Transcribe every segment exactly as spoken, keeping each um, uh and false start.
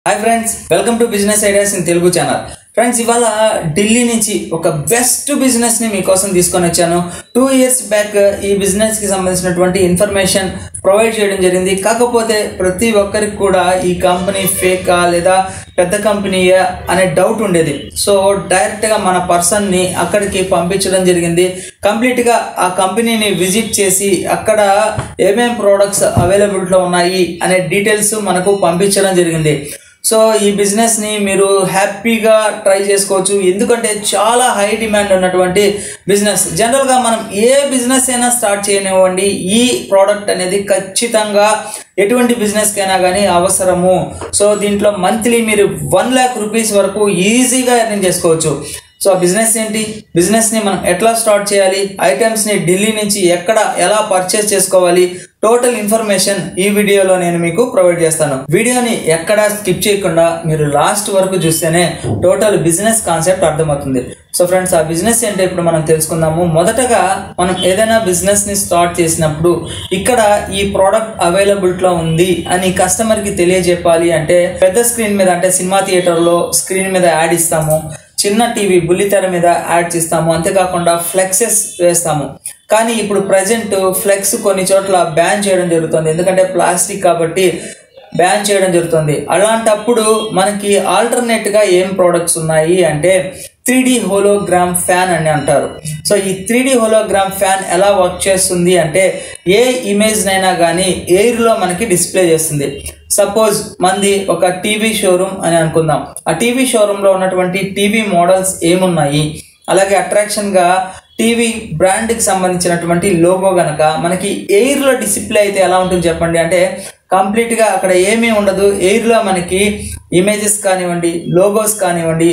Hi friends, welcome to business ideas in Telugu channel. Friends, ఇవాళ ఢిల్లీ నుంచి ఒక బెస్ట్ బిజినెస్ ని మీకోసం తీసుకొని వచ్చాను. టూ ఇయర్స్ బ్యాక్ ఈ బిజినెస్ కి సంబంధించినటువంటి ఇన్ఫర్మేషన్ ప్రొవైడ్ చేయడం జరిగింది. కాకపోతే ప్రతి ఒక్కరికి కూడా ఈ కంపెనీ ఫేకా లేదా పెద్ద కంపెనీయా అనే డౌట్ ఉండేది. సో డైరెక్ట్ గా మన పర్సన్ ని అక్కడికి పంపించడం జరిగింది. కంప్లీట్ గా ఆ కంపెనీని విజిట్ చేసి అక్కడ ఏమేం ప్రోడక్ట్స్ అవైలబిలిటీలో ఉన్నాయి అనే డీటెయిల్స్ మనకు పంపించడం జరిగింది. సో ఈ బిజినెస్ ని మీరు హ్యాపీగా ట్రై చేసుకోవచ్చు. ఎందుకంటే చాలా హై డిమాండ్ ఉన్నటువంటి బిజినెస్. జనరల్ గా మనం ఏ బిజినెస్ అయినా స్టార్ట్ చేయనివ్వండి, ఈ ప్రోడక్ట్ అనేది ఖచ్చితంగా ఎటువంటి బిజినెస్ కైనా కానీ అవసరము. సో దీంట్లో మంత్లీ మీరు వన్ ల్యాక్ రూపీస్ వరకు ఈజీగా ఎర్నింగ్ చేసుకోవచ్చు. సో ఆ బిజినెస్ ఏంటి, బిజినెస్ ని మనం ఎట్లా స్టార్ట్ చేయాలి, ఐటమ్స్ ని ఢిల్లీ నుంచి ఎక్కడ ఎలా పర్చేస్ చేసుకోవాలి, టోటల్ ఇన్ఫర్మేషన్ ఈ వీడియోలో నేను మీకు ప్రొవైడ్ చేస్తాను. వీడియోని ఎక్కడ స్కిప్ చేయకుండా మీరు లాస్ట్ వరకు చూస్తేనే టోటల్ బిజినెస్ కాన్సెప్ట్ అర్థమవుతుంది. సో ఫ్రెండ్స్, ఆ బిజినెస్ ఏంటో ఇప్పుడు మనం తెలుసుకుందాము. మొదటగా మనం ఏదైనా బిజినెస్ ని స్టార్ట్ చేసినప్పుడు ఇక్కడ ఈ ప్రోడక్ట్ అవైలబిలిటీలో ఉంది అని కస్టమర్ కి తెలియజెప్పాలి అంటే పెద్ద స్క్రీన్ మీద, అంటే సినిమా థియేటర్ లో స్క్రీన్ మీద యాడ్ ఇస్తాము, చిన్న టీవీ బుల్లితెర మీద యాడ్స్ ఇస్తాము, అంతేకాకుండా ఫ్లెక్సెస్ వేస్తాము. కానీ ఇప్పుడు ప్రజెంట్ ఫ్లెక్స్ కొన్ని చోట్ల బ్యాన్ చేయడం జరుగుతుంది. ఎందుకంటే ప్లాస్టిక్ కాబట్టి బ్యాన్ చేయడం జరుగుతుంది. అలాంటప్పుడు మనకి ఆల్టర్నేట్ గా ఏం ప్రోడక్ట్స్ ఉన్నాయి అంటే త్రీ డి హోలోగ్రామ్ ఫ్యాన్ అని అంటారు. సో ఈ త్రీ డి హోలోగ్రామ్ ఫ్యాన్ ఎలా వర్క్ చేస్తుంది అంటే ఏ ఇమేజ్ నైనా కానీ ఎయిర్ లో మనకి డిస్ప్లే చేస్తుంది. సపోజ్ మంది ఒక టీవీ షోరూమ్ అని అనుకుందాం. ఆ టీవీ షోరూమ్ లో ఉన్నటువంటి టీవీ మోడల్స్ ఏమున్నాయి, అలాగే అట్రాక్షన్ గా టీవీ బ్రాండ్ కి సంబంధించినటువంటి లోగో గనక మనకి ఎయిర్ లో డిస్ప్లే అయితే ఎలా ఉంటుంది చెప్పండి. అంటే కంప్లీట్ గా అక్కడ ఏమీ ఉండదు. ఎయిర్ లో మనకి ఇమేజెస్ కానివ్వండి, లోగోస్ కానివ్వండి,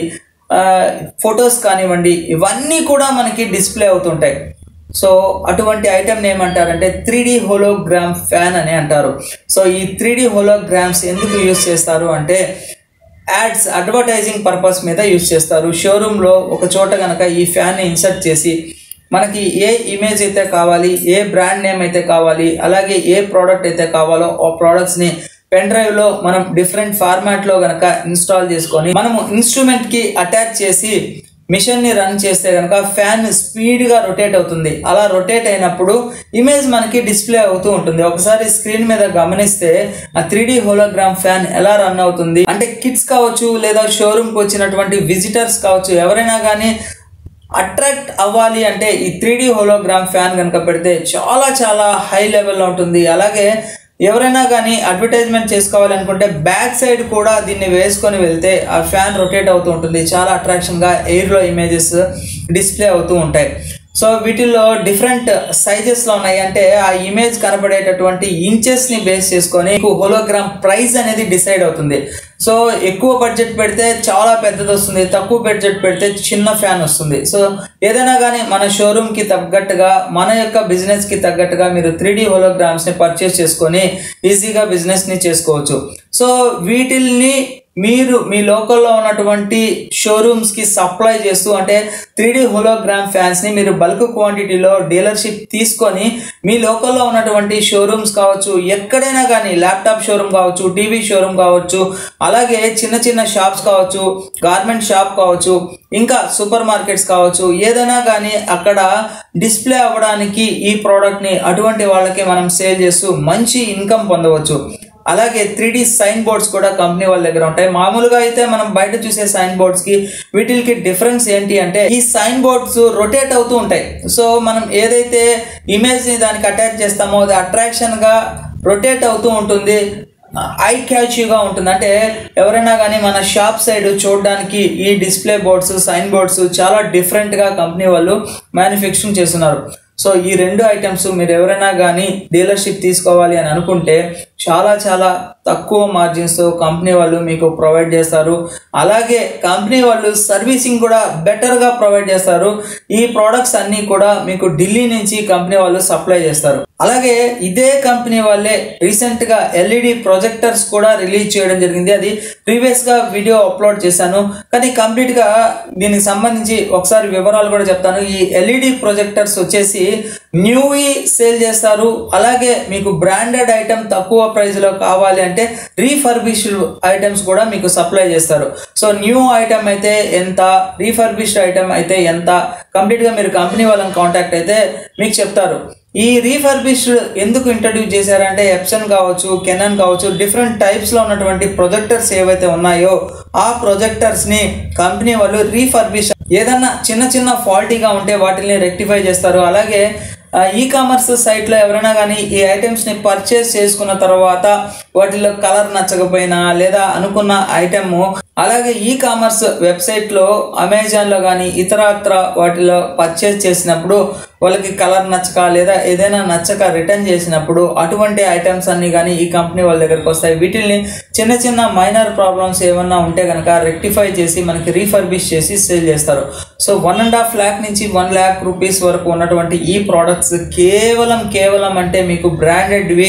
ఫొటోస్ కానివ్వండి, ఇవన్నీ కూడా మనకి డిస్ప్లే అవుతుంటాయి. సో అటువంటి ఐటమ్ ఏమంటారంటే త్రీ డి హోలోగ్రామ్ ఫ్యాన్ అని అంటారు. సో ఈ త్రీ డి హోలోగ్రామ్స్ ఎందుకు యూజ్ చేస్తారు అంటే యాడ్స్, అడ్వర్టైజింగ్ పర్పస్ మీద యూజ్ చేస్తారు. షోరూమ్ లో ఒక చోట కనుక ఈ ఫ్యాన్ ని ఇన్సర్ట్ చేసి మనకి ఏ ఇమేజ్ అయితే కావాలి, ఏ బ్రాండ్ నేమ్ అయితే కావాలి, అలాగే ఏ ప్రోడక్ట్ అయితే కావాలో ఆ ప్రోడక్ట్స్ ని పెన్ డ్రైవ్ లో మనం డిఫరెంట్ ఫార్మాట్ లో గనక ఇన్స్టాల్ చేసుకొని మనము ఇన్స్ట్రుమెంట్ కి అటాచ్ చేసి మిషన్ ని రన్ చేస్తే కనుక ఫ్యాన్ స్పీడ్ గా రొటేట్ అవుతుంది. అలా రొటేట్ అయినప్పుడు ఇమేజ్ మనకి డిస్ప్లే అవుతూ ఉంటుంది. ఒకసారి స్క్రీన్ మీద గమనిస్తే ఆ త్రీ డి హోలోగ్రామ్ ఫ్యాన్ ఎలా రన్ అవుతుంది అంటే కిడ్స్ కావచ్చు, లేదా షోరూమ్ కి వచ్చినటువంటి విజిటర్స్ కావచ్చు, ఎవరైనా కానీ అట్రాక్ట్ అవ్వాలి అంటే ఈ త్రీ డి హోలోగ్రామ్ ఫ్యాన్ కనుక పెడితే చాలా చాలా హై లెవెల్లో ఉంటుంది. అలాగే ఎవరైనా కానీ అడ్వర్టైజ్మెంట్ చేసుకోవాలనుకుంటే బ్యాక్ సైడ్ కూడా దీన్ని వేసుకొని వెళ్తే ఆ ఫ్యాన్ రొటేట్ అవుతూ ఉంటుంది. చాలా అట్రాక్షన్ గా ఎయిర్ లో ఇమేజెస్ డిస్ప్లే అవుతూ ఉంటాయి. సో వీటిల్లో డిఫరెంట్ సైజెస్ లో ఉన్నాయి. అంటే ఆ ఇమేజ్ కనబడేటటువంటి ఇంచెస్ ని బేస్ చేసుకొని హోలోగ్రామ్ ప్రైస్ అనేది డిసైడ్ అవుతుంది. సో ఎక్కువ బడ్జెట్ పెడితే చాలా పెద్దది వస్తుంది, తక్కువ బడ్జెట్ పెడితే చిన్న ఫ్యాన్ వస్తుంది. సో ఏదైనా కానీ మన షోరూమ్ కి తగ్గట్టుగా, మన యొక్క బిజినెస్ కి తగ్గట్టుగా మీరు త్రీ డి హోలోగ్రామ్స్ ని పర్చేస్ చేసుకొని ఈజీగా బిజినెస్ ని చేసుకోవచ్చు. సో వీటిల్ని మీరు మీ లోకల్లో ఉన్నటువంటి షోరూమ్స్ కి సప్లై చేస్తూ, అంటే త్రీ డి హోలోగ్రామ్ ఫ్యాన్స్ ని మీరు బల్క్ క్వాంటిటీలో డీలర్షిప్ తీసుకొని మీ లోకల్లో ఉన్నటువంటి షోరూమ్స్ కావచ్చు, ఎక్కడైనా కానీ ల్యాప్టాప్ షోరూమ్ కావచ్చు, టీవీ షోరూమ్ కావచ్చు, అలాగే చిన్న చిన్న షాప్స్ కావచ్చు, గార్మెంట్ షాప్ కావచ్చు, ఇంకా సూపర్ మార్కెట్స్ కావచ్చు, ఏదైనా కానీ అక్కడ డిస్ప్లే అవ్వడానికి ఈ ప్రోడక్ట్ ని అటువంటి వాళ్ళకి మనం సేల్ చేస్తూ మంచి ఇన్కమ్ పొందవచ్చు. అలాగే త్రీ డి సైన్ బోర్డ్స్ కూడా కంపెనీ వాళ్ళ దగ్గర ఉంటాయి. మామూలుగా అయితే మనం బయట చూసే సైన్ బోర్డ్స్ కి వీటికి డిఫరెన్స్ ఏంటి అంటే ఈ సైన్ బోర్డ్స్ రొటేట్ అవుతూ ఉంటాయి. సో మనం ఏదైతే ఇమేజ్ ని దానికి అటాచ్ చేస్తామో అది అట్రాక్షన్ గా రొటేట్ అవుతూ ఉంటుంది, ఐ క్యాచీగా ఉంటుంది. అంటే ఎవరైనా కానీ మన షాప్ సైడ్ చూడడానికి ఈ డిస్ప్లే బోర్డ్స్, సైన్ బోర్డ్స్ చాలా డిఫరెంట్ గా కంపెనీ వాళ్ళు మ్యానుఫ్యాక్చరింగ్ చేస్తున్నారు. సో ఈ రెండు ఐటమ్స్ మీరు ఎవరైనా కానీ డీలర్షిప్ తీసుకోవాలి అని అనుకుంటే చాలా చాలా తక్కువ మార్జిన్స్ తో కంపెనీ వాళ్ళు మీకు ప్రొవైడ్ చేస్తారు. అలాగే కంపెనీ వాళ్ళు సర్వీసింగ్ కూడా బెటర్ గా ప్రొవైడ్ చేస్తారు. ఈ ప్రోడక్ట్స్ అన్ని కూడా మీకు ఢిల్లీ నుంచి కంపెనీ వాళ్ళు సప్లై చేస్తారు. అలాగే ఇదే కంపెనీ వాళ్ళే రీసెంట్ గా ఎల్ఈడి ప్రొజెక్టర్స్ కూడా రిలీజ్ చేయడం జరిగింది. అది ప్రీవియస్ గా వీడియో అప్లోడ్ చేశాను, కానీ కంప్లీట్ గా దీనికి సంబంధించి ఒకసారి వివరాలు కూడా చెప్తాను. ఈ ఎల్ఈడి ప్రొజెక్టర్స్ వచ్చేసి న్యూవి సేల్ చేస్తారు. అలాగే మీకు బ్రాండెడ్ ఐటమ్ తక్కువ ప్రైస్ లో కావాలి అంటే రీఫర్బిష్డ్ ఐటమ్స్ కూడా మీకు సప్లై చేస్తారు. సో న్యూ ఐటమ్ అయితే ఎంత, రీఫర్బిష్డ్ ఐటమ్ అయితే ఎంత, కంప్లీట్గా మీరు కంపెనీ వాళ్ళని కాంటాక్ట్ అయితే మీకు చెప్తారు. ఈ రీఫర్బిష్డ్ ఎందుకు ఇంట్రడ్యూస్ చేశారంటే ఎప్సన్ కావచ్చు, కెనాన్ కావచ్చు, డిఫరెంట్ టైప్స్లో ఉన్నటువంటి ప్రొజెక్టర్స్ ఏవైతే ఉన్నాయో ఆ ప్రొజెక్టర్స్ని కంపెనీ వాళ్ళు రీఫర్బిష్ ఏదన్నా చిన్న చిన్న ఫాల్టీగా ఉంటే వాటిని రెక్టిఫై చేస్తారు. అలాగే ఈ కామర్స్ సైట్లో ఎవరైనా కానీ ఈ ఐటమ్స్ని పర్చేస్ చేసుకున్న తర్వాత వాటిలో కలర్ నచ్చకపోయినా లేదా అనుకున్న ఐటమ్ అలాగే ఈ కామర్స్ వెబ్సైట్లో అమెజాన్లో కానీ ఇతరత్ర వాటిలో పర్చేస్ చేసినప్పుడు వాళ్ళకి కలర్ నచ్చక లేదా ఏదైనా నచ్చక రిటర్న్ చేసినప్పుడు అటువంటి ఐటమ్స్ అన్ని కానీ ఈ కంపెనీ వాళ్ళ దగ్గరకు వస్తాయి. వీటిని చిన్న చిన్న మైనర్ ప్రాబ్లమ్స్ ఏమన్నా ఉంటే కనుక రెక్టిఫై చేసి మనకి రీఫర్బిష్ చేసి సేల్ చేస్తారు. So one and half lakh నుంచి వన్ ల్యాక్ రూపీస్ వరకు ఉన్నటువంటి ఈ ప్రోడక్ట్స్ కేవలం కేవలం అంటే మీకు బ్రాండెడ్వి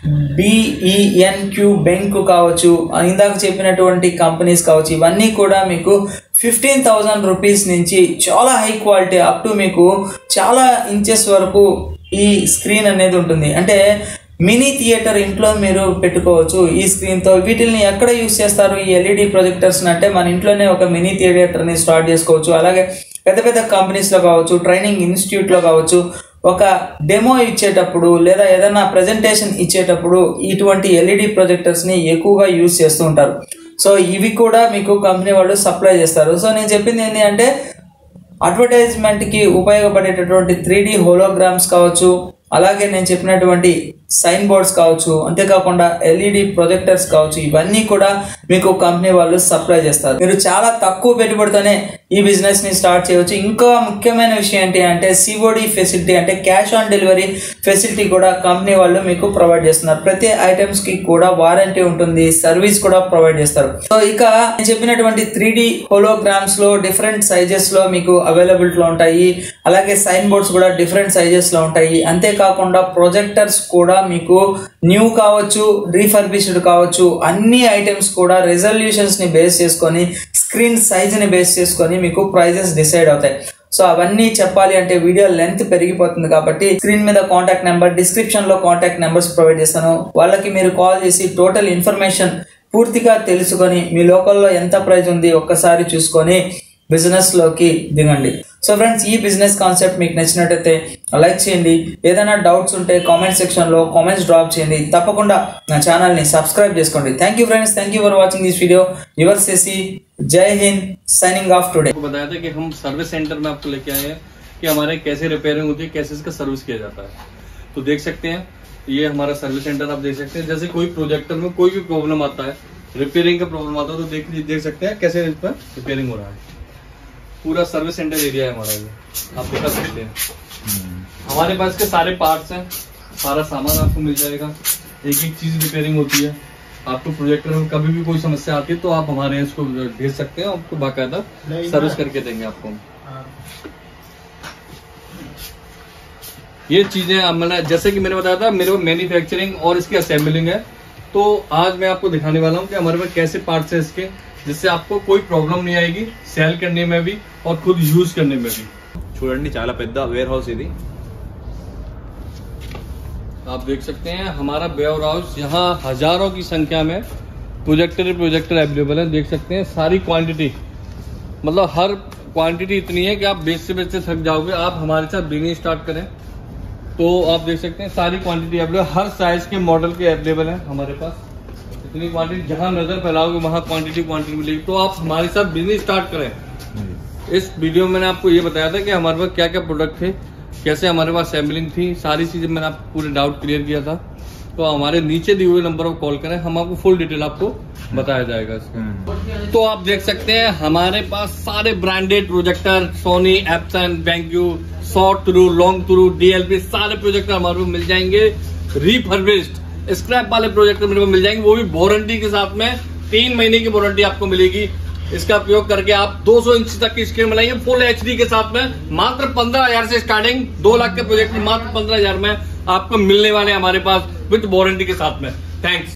బిఈఎన్క్యూ బెంక్ కావచ్చు, ఇందాక చెప్పినటువంటి కంపెనీస్ కావచ్చు, ఇవన్నీ కూడా మీకు ఫిఫ్టీన్ థౌజండ్ రూపీస్ నుంచి చాలా హై క్వాలిటీ అప్ టు మీకు చాలా ఇంచెస్ వరకు ఈ స్క్రీన్ అనేది ఉంటుంది. అంటే మినీ థియేటర్ ఇంట్లో మీరు పెట్టుకోవచ్చు ఈ స్క్రీన్తో. వీటిని ఎక్కడ యూస్ చేస్తారు ఈ ఎల్ఈడి ప్రొజెక్టర్స్ని అంటే మన ఇంట్లోనే ఒక మినీ థియేటర్ని స్టార్ట్ చేసుకోవచ్చు. అలాగే పెద్ద పెద్ద కంపెనీస్లో కావచ్చు, ట్రైనింగ్ ఇన్స్టిట్యూట్లో కావచ్చు, ఒక డెమో ఇచ్చేటప్పుడు లేదా ఏదైనా ప్రజెంటేషన్ ఇచ్చేటప్పుడు ఇటువంటి ఎల్ఈడి ప్రొజెక్టర్స్ని ఎక్కువగా యూస్ చేస్తూ ఉంటారు. సో ఇవి కూడా మీకు కంపెనీ వాళ్ళు సప్లై చేస్తారు. సో నేను చెప్పింది ఏంటి అంటే అడ్వర్టైజ్మెంట్కి ఉపయోగపడేటటువంటి త్రీ డి హోలోగ్రామ్స్ కావచ్చు, అలాగే నేను చెప్పినటువంటి సైన్ బోర్డ్స్ కావచ్చు, అంతేకాకుండా ఎల్ఈడి ప్రొజెక్టర్స్ కావచ్చు, ఇవన్నీ కూడా మీకు కంపెనీ వాళ్ళు సప్లై చేస్తారు. మీరు చాలా తక్కువ పెట్టుబడితోనే ఈ బిజినెస్ని స్టార్ట్ చేయవచ్చు. ఇంకా ముఖ్యమైన విషయం ఏంటి అంటే సిఓడి ఫెసిలిటీ అంటే క్యాష్ ఆన్ డెలివరీ ఫెసిలిటీ కూడా కంపెనీ వాళ్ళు మీకు ప్రొవైడ్ చేస్తున్నారు. ప్రతి ఐటమ్స్కి కూడా వారంటీ ఉంటుంది, సర్వీస్ కూడా ప్రొవైడ్ చేస్తారు. సో ఇక నేను చెప్పినటువంటి త్రీ డి హోలోగ్రామ్స్లో డిఫరెంట్ సైజెస్లో మీకు అవైలబిలిటీలో ఉంటాయి. అలాగే సైన్ బోర్డ్స్ కూడా డిఫరెంట్ సైజెస్లో ఉంటాయి. అంతేకాకుండా ప్రొజెక్టర్స్ కూడా మీకు న్యూ కావచ్చు, రీఫర్బిష్డ్ కావచ్చు, అన్ని ఐటమ్స్ కూడా రెజల్యూషన్స్ ని బేస్ చేసుకొని స్క్రీన్ సైజ్ ని బేస్ చేసుకొని మీకు ప్రైజెస్ డిసైడ్ అవుతాయి. సో అవన్నీ చెప్పాలి అంటే వీడియో లెంత్ పెరిగిపోతుంది కాబట్టి స్క్రీన్ మీద కాంటాక్ట్ నెంబర్, డిస్క్రిప్షన్ లో కాంటాక్ట్ నెంబర్స్ ప్రొవైడ్ చేస్తాను. వాళ్ళకి మీరు కాల్ చేసి టోటల్ ఇన్ఫర్మేషన్ పూర్తిగా తెలుసుకొని మీ లోకల్లో ఎంత ప్రైస్ ఉంది ఒక్కసారి చూసుకొని బిజినెస్ లోకి దిగండి. సో ఫ్రెండ్స్, ఈ బిజినెస్ కాన్సెప్ట్ మీకు నచ్చినట్టయితే లైక్ చేయండి. ఏదైనా డౌట్స్ ఉంటే కామెంట్ సెక్షన్లో కామెంట్స్ డ్రాప్ చేయండి. తప్పకుండా నా ఛానల్ని సబ్స్క్రైబ్ చేసుకోండి. Thank you friends, thank you for watching this video. Your Shashi, जय हिंद, साइनिंग ऑफ टुडे. बताया था कि हम सर्विस सेंटर में आपको लेके आए हैं कि हमारे कैसे रिपेयरिंग होती है, कैसे इसका सर्विस किया जाता है. तो देख सकते हैं ये हमारा सर्विस सेंटर आप देख सकते हैं. जैसे कोई प्रोजेक्टर में कोई भी प्रॉब्लम आता है, रिपेयरिंग का प्रॉब्लम आता है, तो देख देख सकते हैं कैसे इस पर रिपेयरिंग हो रहा है. पूरा सर्विस सेंटर एरिया है हमारा, ये आप दिखा सकते हैं. हमारे पास के सारे पार्ट्स हैं, सारा सामान आपको मिल जाएगा. एक एक चीज रिपेयरिंग होती है. आपको प्रोजेक्टर में कभी भी कोई समस्या आती है तो आप हमारे यहाँ इसको भेज सकते हैं, आपको बाकायदा सर्विस करके देंगे आपको. ये चीजें मैंने जैसे कि मैंने बताया था, मेरे को मैन्युफैक्चरिंग और इसकी असेंबलिंग है. तो आज मैं आपको दिखाने वाला हूँ कि हमारे पास कैसे पार्ट्स है इसके, जिससे आपको कोई प्रॉब्लम नहीं आएगी सेल करने में भी और खुद यूज करने में भी. చూడండి చాలా పెద్ద వేర్ హౌస్ ఇది. आप देख सकते हैं हमारा वेयर हाउस, यहाँ हजारों की संख्या में प्रोजेक्टर प्रोजेक्टर अवेलेबल है. देख सकते हैं सारी क्वांटिटी, मतलब हर क्वांटिटी इतनी है कि आप बेचते बेचते थक जाओगे. आप हमारे साथ बिजनेस स्टार्ट करें तो आप देख सकते हैं सारी क्वांटिटी अवेलेबल, हर साइज के मॉडल के अवेलेबल है हमारे पास. इतनी क्वांटिटी, जहां नजर फैलाओगे वहां क्वांटिटी क्वांटिटी मिलेगी. तो आप हमारे साथ बिजनेस स्टार्ट करें. इस वीडियो में मैंने आपको ये बताया था कि हमारे पास क्या क्या प्रोडक्ट थे, कैसे हमारे पास सैम्पलिंग थी, सारी चीजें मैंने आपको पूरे डाउट क्लियर किया था. तो हमारे नीचे दिए हुए नंबर पर कॉल करें, हम आपको फुल डिटेल आपको बताया जाएगा इसका. तो आप देख सकते हैं हमारे पास सारे branded projector, Sony, Epson, BenQ, short throw, long throw, DLP, सारे प्रोजेक्टर हमारे पास मिल जाएंगे. रीफर्बिश्ड स्क्रैप वाले प्रोजेक्टर मेरे को मिल जाएंगे, वो भी वारंटी के साथ में. तीन महीने की वारंटी आपको मिलेगी. इसका उपयोग करके आप दो सौ इंच तक की स्क्रीन बनाइए फुल एचडी के साथ में. मात्र पंद्रह हजार से स्टार्टिंग, दो लाख के प्रोजेक्ट मात्र पंद्रह हजार में आपको मिलने वाले हमारे पास विद वारंटी के साथ में. थैंक्स.